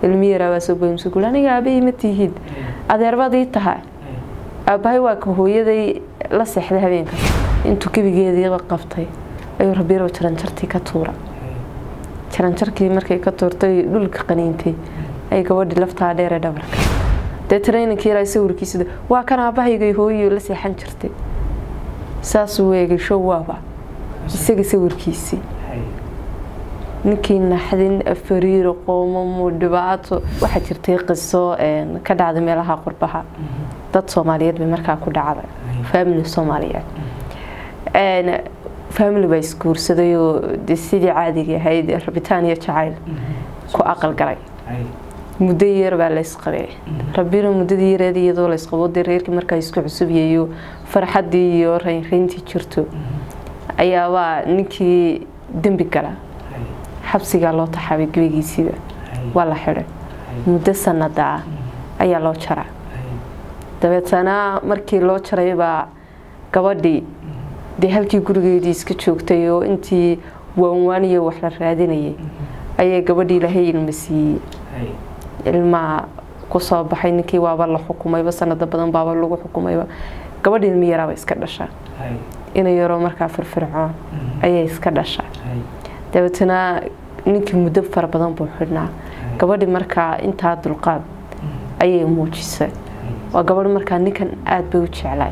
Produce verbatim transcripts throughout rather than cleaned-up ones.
الميرا واسوبهم سكول أنا أبي متيهد هذا رباضي تها أبهي واكهو يدي لصح ذا بينك أنتو كيف جيدي وقفتي أي ربيرو ترنشرتي كتورة ترنشركي مركي كتورتي دولك قنينتي أي كودي لفتها دير دبرك تترين كيرا يسور كيسد وكان أبهي هو يلسي حنشرتي ساسوي شو وابا يسقي سور كيسي ninkii naxdin fariir qoom oo dhibaato waxa jirtay qiso een ka dhacday meelaha qurbaha dad Soomaaliyeed bay markaa ku dhacday family Soomaaliyeed een family bay iskuursaday oo sidii caadiga ahayd rabitaan iyo jacayl ku aqal galay muddo yar baa la isqabay rabbina muddadii yareedii iyadoo la isqabo reerkii markaa isku cusub yahay farxadii iyo raynrayntii jirto ayaa waa ninkii dambi galay حبسي قالوا تحابي قبيقي سيدا ولا حرة مدة سنة دا أي لو شرع دبت سنة مركي لو شرع يبا قبضي دي هالكي قرقي دي سكتشوك تيو انتي وانواني وحلا راديني أي قبضي لهي المسي الماء قصاب بحينكي وابا الله حكومة يبا سنة دبضان بابا الله حكومة يبا قبضي الميرا ويسكدشا إنا يرو مركا فرفرعون أي يسكدشا دبتنا ninkii muddo fara badan buu xidhnaa gabadhi markaa inta dulqaad ayay muujisay waa gabadh markaa ninkan aad bay u jeclay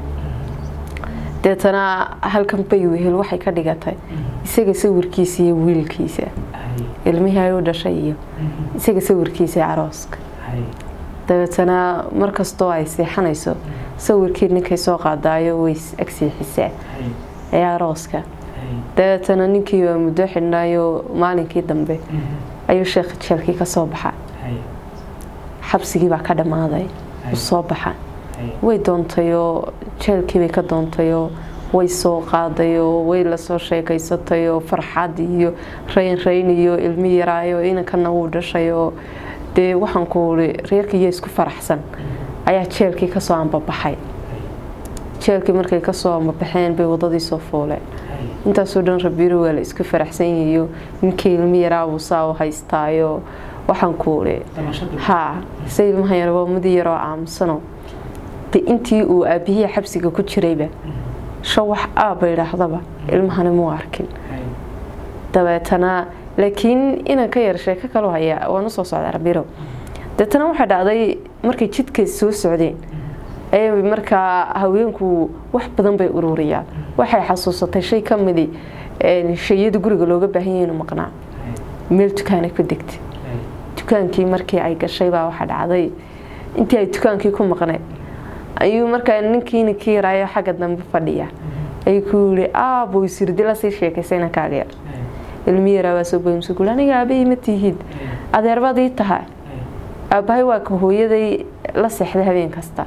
deetana halkan bay wehel waxay ka dhigatay isaga sawirkiisa iyo wiilkiisa ilmihii ay u dhashay iyo isaga sawirkiisa arooska deetana markastoo ay seexanayso sawirkii ninkay soo qaadayo way agsiixisay ee arooska deetana ninkii waa muddo xidhnaayo maalinkii dambe ayuu sheekh jeelkii ka soo baxay xabsigii baa ka dhamaaday u soo baxay way doontayoo jeelkii bay ka doontayoo way soo qaadayoo way la soo sheekaysatayoo farxad iyo rayn rayn iyo ilmi yaraayo inankana uu dhashayoo dee waxaan ku uri reerkii isku faraxsan ayaa jeelkii ka soo ambabaxay jeelkii markay ka soo ambabaxeen bay wadadii soo fooleen intaasoo dhan rabiiro waa la isku faraxsan yahay ninkii ilmi yaraa uu saa haystaayo waxaan ku uri ha say ilmaha yar waa muddo yar oo aamusano intii uu aabihii xabsiga ku jirayba soo wax aaba yiraahdaba ilmahana ma arkin dabeetana laakiin inaan ka yar sheeko kale haya waan soo socdaa rabiiro dadana waxa dhacday markay jidka soo socdeen ay markaa haweenku wax badan bay ururiyaan waxay xasuusatay shay ka mid ah shayada guriga looga baahan yahay inuu maqnaa meel dukaan ku degtay dukaankii markii ay gashay baa waxa dhacday intii ay dukaankii ku maqnay ayuu markaa ninkii ninkii raayo xagga dambe fadhiya ay ku yiri aabo sirdila si sheekaysayna kaageer ilmiira waa soo booyim soo aniga aabay matihid adeerbadii tahay aabay waa ka hooyaday la seexday habeen kasta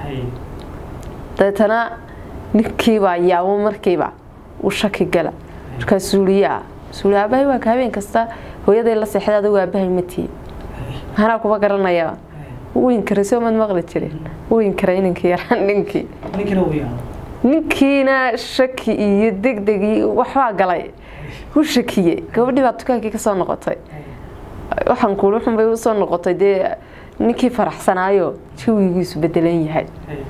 dadana ninkiiba yaabo markiiba u shaki gala marka suuliya suuliya aabay waa ka habeen kasta hooyaday la seexday waa aabay matihid hana kuba garanaya وين كرسي ما مغلي تري وين كرينك يا نينكي نينكنا وياه نينكينا شكي يدق دقي وحوا قلي هو شكيه gabadhii baa dukaanka ka soo noqotay waxaan ku ruuxan bay u soo noqotay de ninkii faraxsanaayo jawigiisu bedelan yahay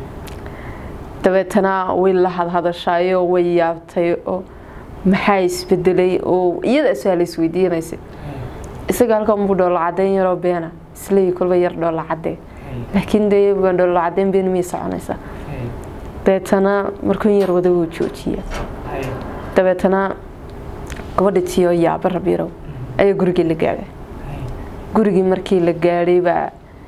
dabeetana way la hadhadashaayo way yaabtay oo maxay isbedelay oo iyada su'aal isweydiinaysa isaga halkan uu dholo cadeyn yaro beena isla kulba yar dholo cadey laakiin de baan dholo cadeyn been mi soconaysa deetana markuu yar wada uu joojiya dabeetana gabadhii tiyo yaab rabiiro ay guriga la gaaray gurigi markii la gaaray ba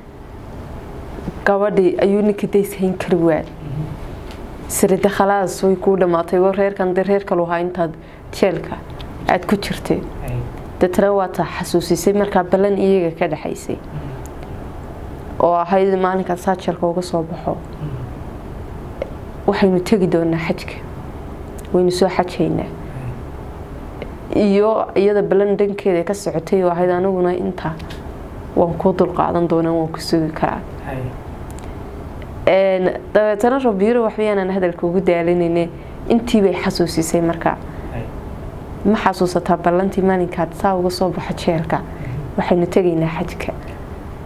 gabadhii ayuu ninkii deyshayn karwaa sirida khalaas way ku dhamaatay war reerkan de reer kale waxa inta jeelka aad ku jirtay dadna waa ta xasuusisay marka balan iyaga ka dhaxaysay oo ahayd maalinka saajarka uga soo baxo waxaynu tagi doonaa xajka waynu soo xajeynaa iyo iyada balan dhankeeda ka socotay oo ahayd anaguna inta waan ku dul qaadan doonaa waan ku sugi karaa een dabeetana rabiiro waxyaanan hadalka ugu daalinayne intii bay xasuusisay marka ma xasuusataa balantii maalinka saa uga soo baxo jeelka waxaynu tagaynaa xajka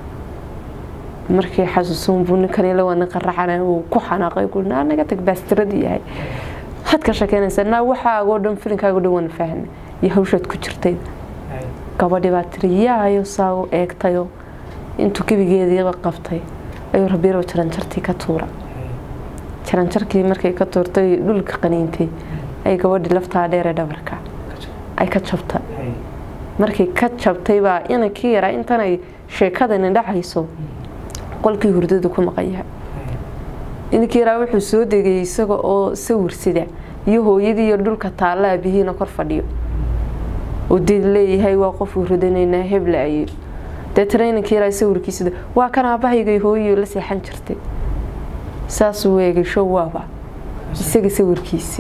markii xasuusun buu ninkan la wana qarraxana uu ku xanaaqay kulna anaga tag baastiradii yahay had ka shaqeynaysanaa waxa ugu dhan filimkaaga dhawan fahmi iyo hawshad ku jirtay gabadhi baa tiriyaayo saaw eegtayo intuu kabigeedii qabtay ayuu rabiiro jaranjartii ka tuura jaranjarkii markay ka tuurtay dhulka qaniintay ay gabadhi laftaa dheer dhabarka ay ka jabtay markii ka jabtay baa inankii yaraa intan ay sheekadan dhacayso qolkii hurdada ku maqaya inankii yaraa wuxuu soo degay isaga oo sawir sida iyo hooyadii iyo dhulka taala abihiina kor fadhiyo oo did leeyahay waa qof hurdanayna hebla ay de training yaraa sawirkiisa waa kana aabahayga hooyo la seexan jirtay saas weeyay show waaba isaga sawirkiisa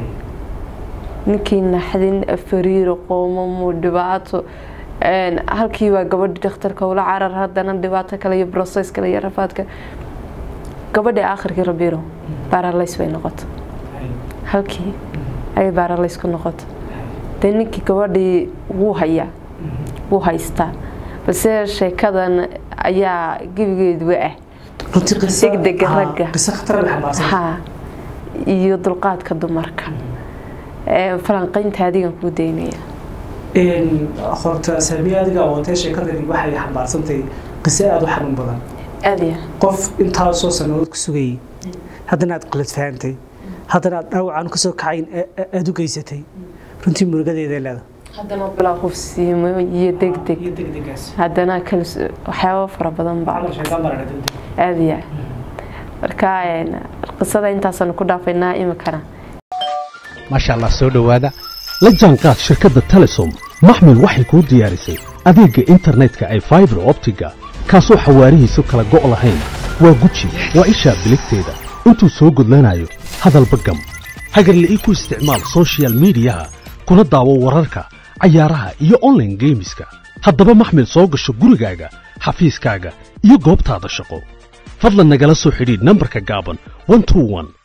ninkii naxdin fariiro qooma mu dhibaato een halkii waa gabadh dhakhtarka ula carar hadana dhibaato kale iyo process kale iyo rafaadka gabadha aakhirkii rabiiro paralysis way noqotay halkii ay paralysis ku noqotay ninkii gabadhii wuu hayaa wuu haystaa balse sheekadan ayaa gibigeedu ah runtii qisa degdeg ragga qisa khatar ah xambaarsan ha iyo dulqaadka dumarka ee falanqaynta adiga ku deynaya een horta saamiya adiga oo intee sheekadani waxay xambaarsantay qisa aad u xanuun badan adiga qof inta soo sanood ku sugay haddana aad qalad fahamtay haddana aad dhawcan ka soo kacayn aad u geysatay runtii murugadeeda leedahay haddana bilaa qof siimo iyo degdeg iyo degdegaas haddana kala waxyaabo fara badan baa camal sheekan baranay adiga marka een qisada intaasaan ku dhaafaynaa imikana maasha Allah soo dhawaada la jaanqaad shirkadda Telesom maxmil waxay ku diyaarisay adeegga internetka ay fiber optiga kaasoo xawaarihiisu kala go' lahayn waa guji waa isha biligteeda intuu soo gudlanayo hadalba gam hagarle ii ku isticmaal social media kuna daawo wararka cayaaraha iyo online gameska haddaba maxmil soo gasho gurigaaga xafiiskaaga iyo goobtaada shaqo fadlan nagala soo xidhiidh nambarka gaaban one two one